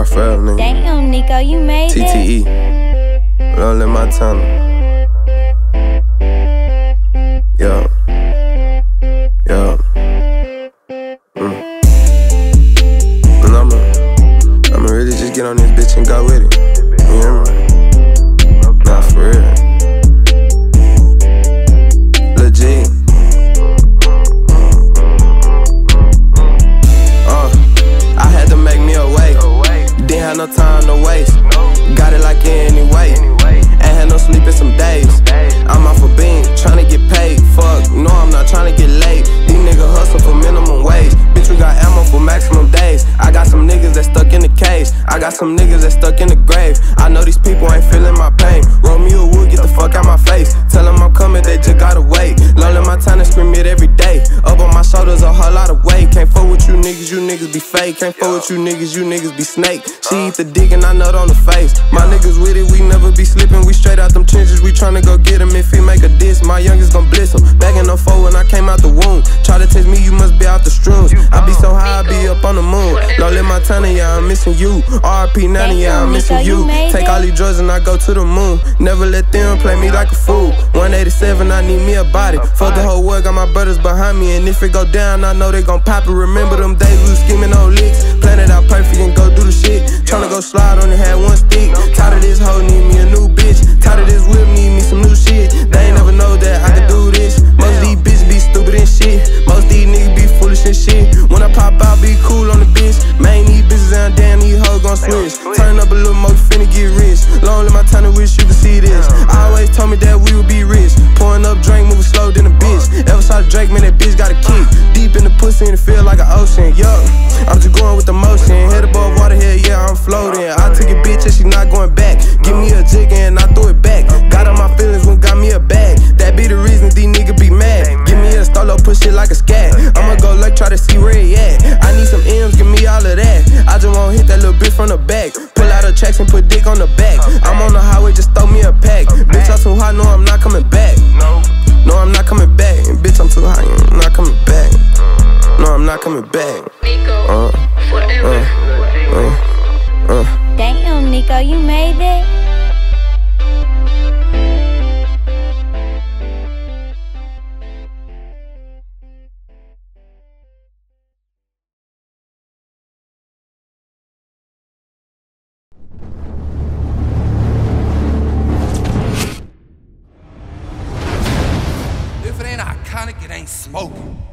ride forever, nigga. Damn, Nico, you made it. TTE. Don't let my tunnel. Yeah. Yeah. And I'ma really just get on this bitch and go with it. You hear me? Nah, for real. Legit. I had to make me a way. Didn't have no time to waste. Got it like anyway. Ain't had no sleep in some days. I'm off a beam, tryna get paid. Fuck, no, I'm not tryna get late. These niggas hustle for minimum wage. Bitch, we got ammo for maximum days. I got some niggas that stuck in the cage. I got some niggas that stuck in the grave. I know these people ain't feeling my pain. Roll me a wood, get the fuck out my face. Tell them I'm coming, they just gotta wait. Lonely my time to scream it every day. Up on my shoulders a whole lot of weight. Can't fuck with you niggas be fake. Can't fuck with you niggas be snake. She eat the dick and I nut on the face. My niggas with it, we never be slipping. We straight out them trenches, we tryna go get him. If he make a diss, my youngest gon' bliss him. Back in 04 when I came out the womb. Try to test me, you must be out the shrooms. I be so high, I be up on the moon. Don't let my time, yeah, I'm missing you. RP 90, yeah, I'm missing you. Take all these drugs and I go to the moon. Never let them play me like a fool. 187, I need me a body. Fuck the whole world, got my brothers behind me. And if it go down, I know they gon' pop it. Remember them days we was scheming on licks. Plan it out perfect and go do the shit. Tryna go slide on it, had one stick. Tired of this hoe, need me a new bitch. Tired of this whip, need me some new shit. They ain't never know that I could do this. Most of these bitches be stupid and shit. Most of these niggas be foolish and shit. When I pop out, be cool on the bitch. Man, these bitches and damn, these hoes gon' switch. Turn up a little more, finna get rich. Long live my time, I wish you could see this. I always told me that we would be rich. Pouring up drink, moving slow than a bitch. Ever saw the Drake, man, that bitch got a kick. Deep in the pussy and it feel like an ocean. Yo, I'm just going with the motion. Head above water, hell yeah, I'm floating. I took a bitch and she not going back. Give me a jig and I threw it back. Got on my feelings when got me a bag. That be the reason these niggas be mad. Give me a stolo, push it like a scat. I'ma go look, try to see where he at. I need some M's, give me all of that. I just won't hit that little bitch from the back. Pull out her tracks and put dick on the back. I'm on the highway, just throw me a pack. Bitch, I'm too hot, no, I'm not coming back. No, I'm not coming back. Bitch, I'm too hot, I'm not coming back. No, I'm not coming back. Damn, Nico, you made it. If it ain't iconic, it ain't smoking.